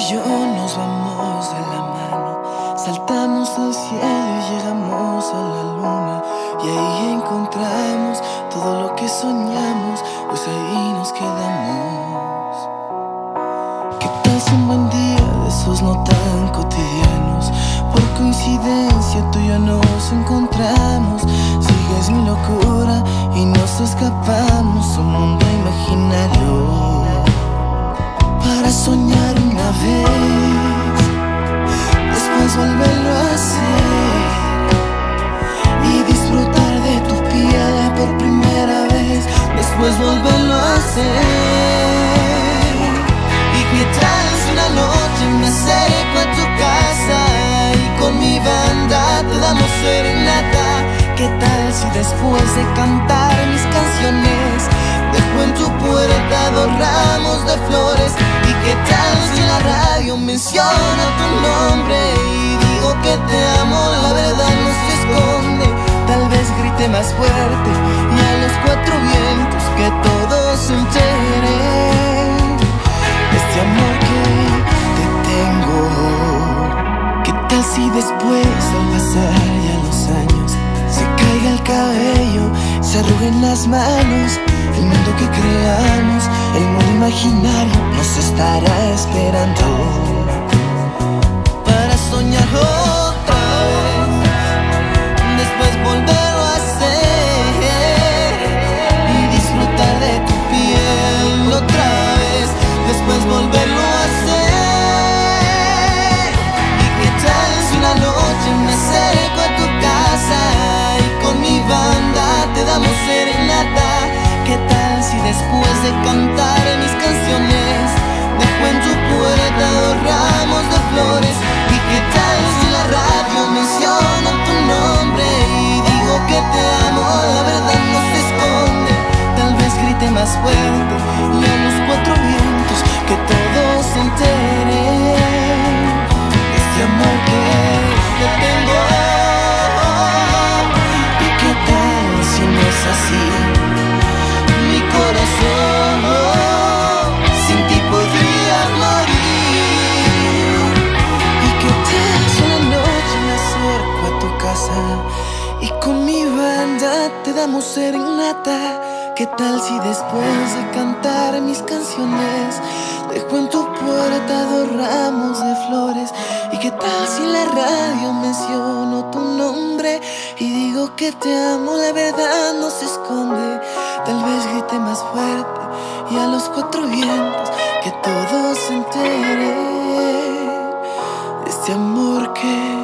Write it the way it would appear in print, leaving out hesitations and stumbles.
yo nos vamos de la mano, saltamos al cielo y llegamos a la luna, y ahí encontramos todo lo que soñamos, pues ahí nos quedamos. ¿Qué tal si un buen día de esos no tan cotidianos, por coincidencia tú y yo nos encontramos? Sigues mi locura y nos escapamos a un mundo imaginario para soñar una vez, después volverlo a hacer y disfrutar de tu piel por primera vez, después volverlo a hacer. ¿Y qué tal si una noche me acerco a tu casa y con mi banda te damos serenata? ¿Qué tal si después de cantar mis canciones dejo en tu puerta 2 ramos de flores? ¿Y qué tal si en la radio menciona tu nombre y digo que te amo? La verdad no se esconde. Tal vez grite más fuerte y a los 4 vientos que todos se enteren de este amor que te tengo. ¿Qué tal si después al pasar ya los años se caiga el cabello, se arruguen las manos? El mundo que creamos, el mundo imaginario nos estará esperando para soñar otra vez, después volverlo a hacer y disfrutar de tu piel otra vez, después volverlo a hacer. ¿Y qué tal si una noche me acerco a tu casa y con mi banda te damos serenata? ¿Qué tal si después de cantar mis canciones dejo en tu puerta 2 ramos de flores? ¿Y qué tal si la radio menciona tu nombre y digo que te amo? La verdad no se esconde. Tal vez grite más fuerte y a los 4 vientos que todos se enteren de este amor que te tengo. ¿Y qué tal si no es así? Mi corazón sin ti podría morir. ¿Y qué tal si una noche me acerco a tu casa y con mi banda te damos serenata? ¿Qué tal si después de cantar mis canciones dejo en tu puerta 2 ramos de flores? ¿Y qué tal si en la radio menciono tu nombre y digo que te amo? La verdad no se esconde. Tal vez grite más fuerte y a los 4 vientos que todos se enteren de este amor que